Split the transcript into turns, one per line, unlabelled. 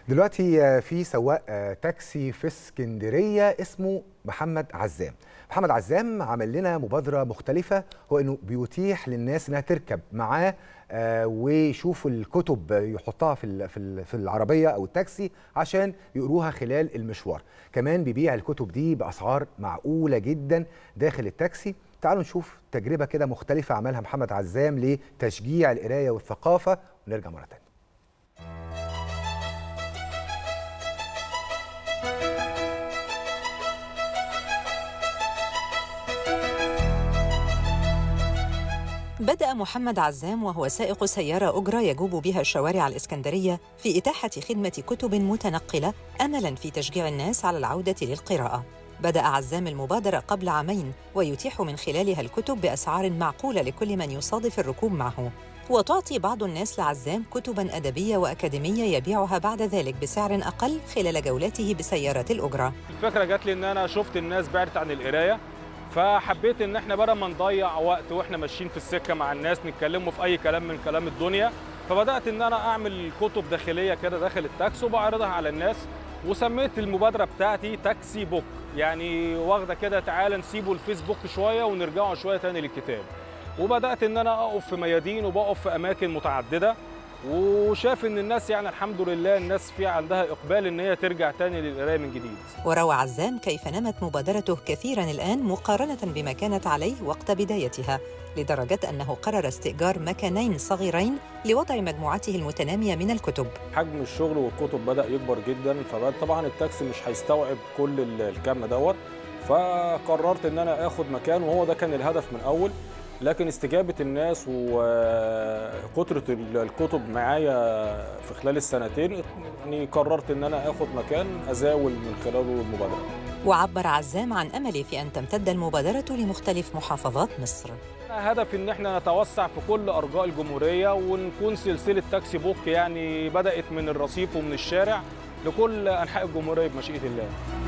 دلوقتي في سواق تاكسي في اسكندرية اسمه محمد عزام. محمد عزام عمل لنا مبادرة مختلفة، هو انه بيتيح للناس انها تركب معاه ويشوفوا الكتب يحطها في العربية او التاكسي عشان يقروها خلال المشوار. كمان بيبيع الكتب دي بأسعار معقولة جدا داخل التاكسي. تعالوا نشوف تجربة كده مختلفة عملها محمد عزام لتشجيع القراية والثقافة ونرجع مرة تانية.
بدأ محمد عزام وهو سائق سيارة أجرة يجوب بها شوارع الإسكندرية في إتاحة خدمة كتب متنقلة أملاً في تشجيع الناس على العودة للقراءة. بدأ عزام المبادرة قبل عامين ويتيح من خلالها الكتب بأسعار معقولة لكل من يصادف الركوب معه، وتعطي بعض الناس لعزام كتباً أدبية وأكاديمية يبيعها بعد ذلك بسعر أقل خلال جولاته بسيارة الأجرة.
الفكرة جات لي إن أنا شفت الناس بعدت عن القراية، فحبيت ان احنا بدل ما نضيع وقت واحنا ماشيين في السكه مع الناس نتكلموا في اي كلام من كلام الدنيا، فبدات ان انا اعمل كتب داخليه كده داخل التاكسي وبعرضها على الناس، وسميت المبادره بتاعتي تاكسي بوك، يعني واخده كده تعالى نسيبوا الفيسبوك شويه ونرجعوا شويه تاني للكتاب. وبدات ان انا اقف في ميادين وبقف في اماكن متعدده، وشاف ان الناس يعني الحمد لله الناس في عندها اقبال ان هي ترجع تاني للقرايه من جديد.
وروى عزام كيف نمت مبادرته كثيرا الان مقارنه بما كانت عليه وقت بدايتها، لدرجه انه قرر استئجار مكانين صغيرين لوضع مجموعته المتناميه من الكتب.
حجم الشغل والكتب بدا يكبر جدا، فطبعا التاكسي مش هيستوعب كل الكم دوت، فقررت ان انا اخد مكان، وهو ده كان الهدف من اول. لكن استجابة الناس وكترة الكتب معايا في خلال السنتين يعني قررت ان انا اخد مكان ازاول من خلاله المبادرة.
وعبر عزام عن امله في ان تمتد المبادرة لمختلف محافظات مصر.
هدفي ان احنا نتوسع في كل ارجاء الجمهورية ونكون سلسلة تاكسي بوك، يعني بدأت من الرصيف ومن الشارع لكل انحاء الجمهورية بمشيئة الله.